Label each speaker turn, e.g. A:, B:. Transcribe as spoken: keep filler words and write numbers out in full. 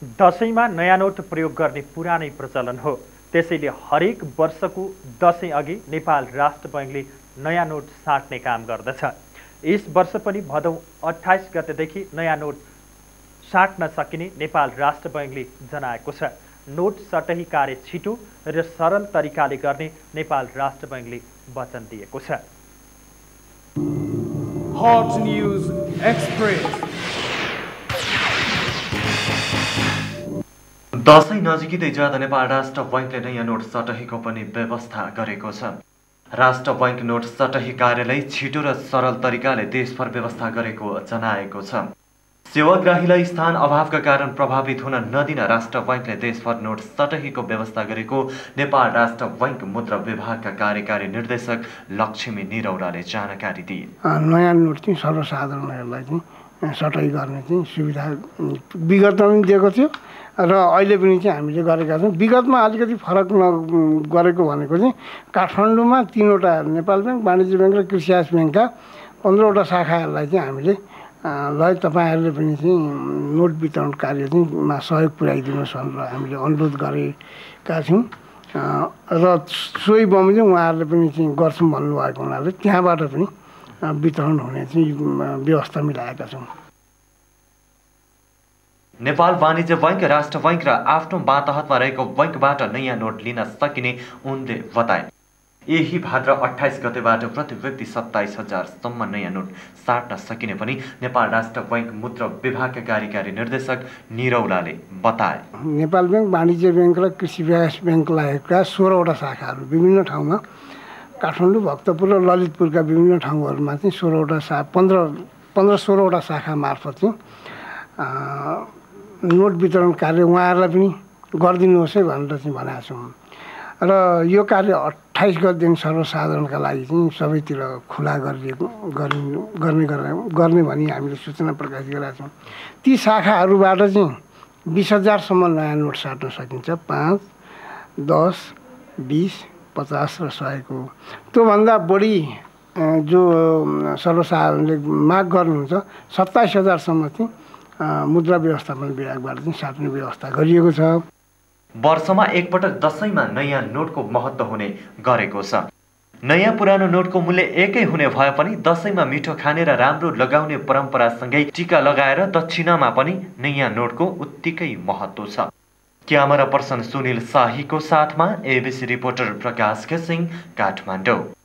A: दशैंमा नयाँ नोट प्रयोग गर्ने पुरानै प्रचलन हो। त्यसैले हरेक वर्षको दशैं अघि नेपाल राष्ट्र बैंकले नयाँ नोट साट्ने काम गर्दछ। यस वर्ष पनि भदौ अट्ठाइस गतेदेखि नयाँ नोट साट्न सकिने नेपाल राष्ट्र बैंकले जनाएको छ। नोट सटही कार्य छिटो र सरल तरिकाले गर्ने नेपाल राष्ट्र बैंकले वचन दिएको छ।
B: Hot news express.
C: दशैं नजिकै जाँदा नेपाल राष्ट्र बैंकले नयाँ नोट सटहीको पनि व्यवस्था गरेको छ। राष्ट्र बैंक नोट सटही कार्यालय छिटो र सरल तरिकाले देशभर व्यवस्था गरेको जनाएको छ। सेवाग्राहीलाई स्थान अभावका कारण प्रभावित हुन नदिन राष्ट्र बैंकले देशभर नोट सटहीको व्यवस्था गरेको नेपाल राष्ट्र बैंक मुद्रा विभागका कार्यकारी निर्देशक लक्ष्मी निरौलाले जानकारी दिए।
D: नयाँ नोट चाहिँ सर्वसाधारणहरूलाई चाहिँ सटही गर्ने चाहिँ सुविधा विगतमा पनि दिएको थियो र अहिले पनि चाहिँ हामीले गरेका छौँ। विगतमा अलिकति फरक न गरेको भनेको चाहिँ काठमाडौँमा तीनवटा नेपाल ब्याङ्क, वाणिज्य ब्याङ्क र कृषि ब्याङ्कका पन्ध्रवटा शाखाहरूलाई चाहिँ हामीले ल तपाईँहरूले पनि चाहिँ नोट वितरण कार्य चाहिँ मा सहयोग पुर्याइदिनुहोस् भनेर हामीले अनुरोध गरेका छौँ र सोही बमोजिम उहाँहरूले पनि चाहिँ गर्छौँ भन्नुभएको हुनाले त्यहाँबाट पनि वितरण हुने चाहिँ व्यवस्था मिलाएका छौँ।
C: नेपाल वाणिज्य बैंक, राष्ट्र बैंक र आफ्नो बातहतमा रहेको बैंकबाट नयाँ नोट लिन सकिने उनले बताए। यही भाद्र अट्ठाइस गतेबाट प्रति व्यक्ति सत्ताइस हजारसम्म नयाँ नोट साट्न सकिने पनि नेपाल राष्ट्र बैंक मुद्रा विभागका कार्यकारी निर्देशक निरौलाले बताए।
D: नेपाल ब्याङ्क, वाणिज्य ब्याङ्क र कृषि विकास ब्याङ्क लगायतका सोह्रवटा शाखाहरू विभिन्न ठाउँमा काठमाडौँ, भक्तपुर र ललितपुरका विभिन्न ठाउँहरूमा चाहिँ सोह्रवटा शा पन्ध्र पन्ध्र सोह्रवटा शाखा मार्फत चाहिँ नोट वितरण कार्य उहाँहरूलाई पनि गरिदिनुहोस् है भनेर चाहिँ भनेका छौँ र यो कार्य अट्ठाइस गतेदेखि सर्वसाधारणका लागि चाहिँ सबैतिर खुला गरिएको गरिनु गर्ने गर्ने भनी हामीले सूचना प्रकाशित गरेका छौँ। ती शाखाहरूबाट चाहिँ बिस हजारसम्म नयाँ नोट साट्न सकिन्छ। पाँच, दस, बिस, पचास र सयको। त्योभन्दा बढी जो सर्वसाधारणले माग गर्नुहुन्छ सत्ताइस हजारसम्म चाहिँ मुद्रा व्यवस्थापन विभागबाट चाहिँ साट्ने व्यवस्था गरिएको छ।
C: वर्षमा एकपटक दशैंमा नयाँ नोटको महत्त्व हुने गरेको छ। नयाँ पुरानो नोटको मूल्य एकै हुने भए पनि दशैंमा मिठो खाने र राम्रो लगाउने परम्परासँगै टीका लगाएर दक्षिणामा पनि नयाँ नोटको उत्तिकै महत्त्व छ। क्यामेरा पर्सन सुनिल शाहीको साथमा एबीसी रिपोर्टर प्रकाश घिसिङ, काठमाडौँ।